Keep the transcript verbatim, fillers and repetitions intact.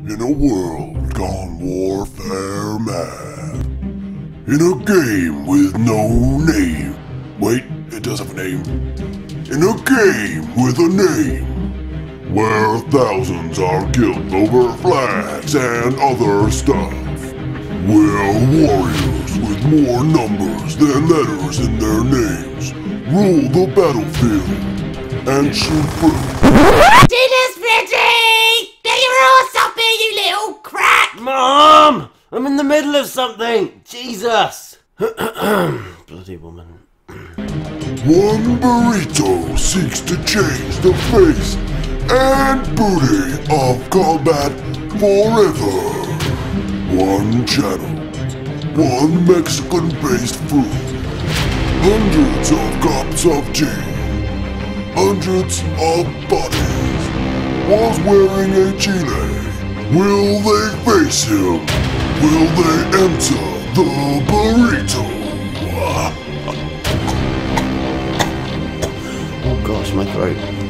In a world gone warfare mad. In a game with no name. Wait, it does have a name. In a game with a name. Where thousands are killed over flags and other stuff. Where warriors with more numbers than letters in their names rule the battlefield and shoot through. Dinner's ready! Get your ass up here, you little crack! Mom! I'm in the middle of something! Jesus! Bloody woman. One burrito seeks to change the face and booty of combat forever. One channel, one Mexican-based food, hundreds of cups of tea, hundreds of bodies, was wearing a chile. Will they face him? Will they enter the burrito? Oh gosh, my throat.